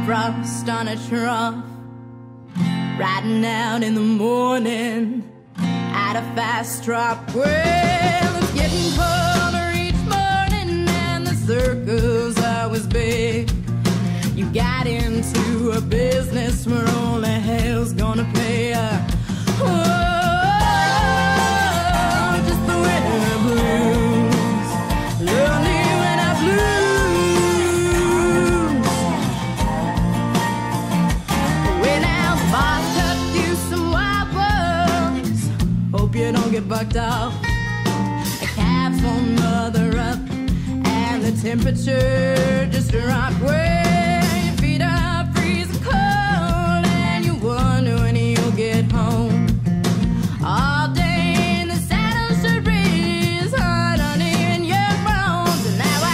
frost on a trough, riding out in the morning at a fast trot. Well, it's getting colder each morning and the circles always big. You got into a business where only hell's gonna pay. Oh, just the winter blues, lonely when I blues. Well, now the boss cut you some wild ones, hope you don't get bucked off. The calves won't mother up and the temperature just dropped. Well, your feet are freezing cold and you wonder when you'll get home. All day in the saddle should breeze hard on in your bones. And now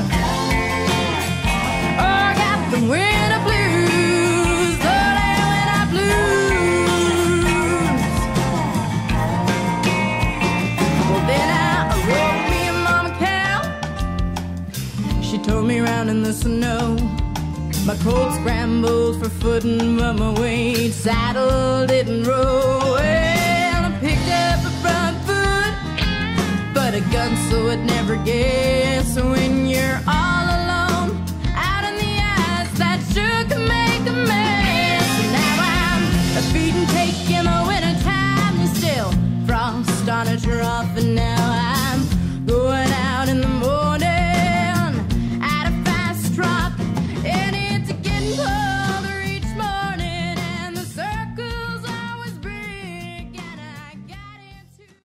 I got the winter blues, lonely when I blues. Well, then I rode me a mama cow. She towed me around in the snow. My colt scrambled for footing, but my weight saddle didn't roll. Well, I picked up a front foot, but a gun so it never gets. So when you're all alone out in the ice, that sure can make a mess. And now I'm feeding cake in the winter time, and still frost on a trough, and now